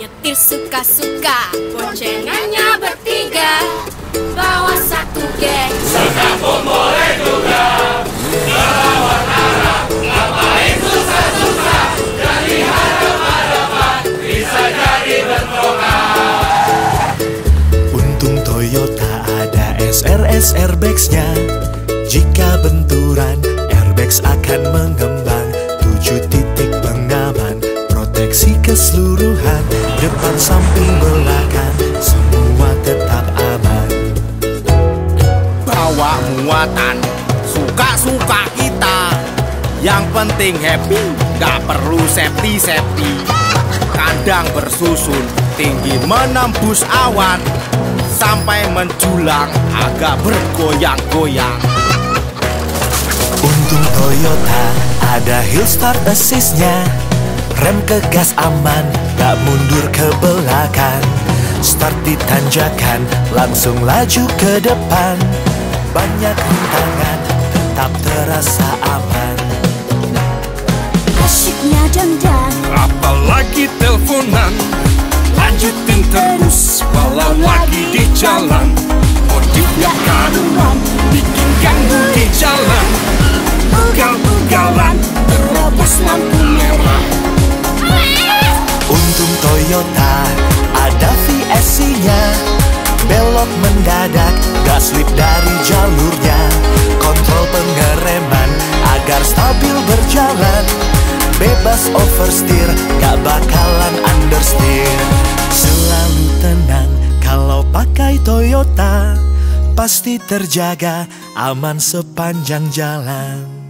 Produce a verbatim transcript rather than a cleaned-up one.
nyetir suka-suka, boncengannya bertiga, bawa satu geng. Sekampung boleh juga, melawan arah, ngapain susah-susah, jadi hadap-hadapan, bisa jadi bentrokan. Untung Toyota ada S R S airbags-nya. Jika benturan, airbags akan mengembang. Tujuh titik pengaman, proteksi keseluruhan, depan, samping, belakang, semua tetap aman. Bawa muatan, suka-suka kita, yang penting happy, gak perlu safety-safety. Kandang bersusun, tinggi menembus awan, sampai menjulang, agak bergoyang-goyang. Untung Toyota ada hill start assist-nya. Rem ke gas aman, gak mundur ke belakang. Start di tanjakan, langsung laju ke depan. Banyak rintangan, tetap terasa aman. Asyiknya dandan, Apalagi teleponan, lanjutin terus walau lagi di jalan. Modifnya karuan, bikin ganggu di jalan. Ugal-ugalan, terobos lampu merah. Untung Toyota ada V S C-nya. Belok mendadak, gak slip dari jalurnya. Kontrol pengereman agar stabil berjalan. Bebas oversteer, gak bakalan understeer. Selalu tenang kalau pakai Toyota, pasti terjaga aman sepanjang jalan.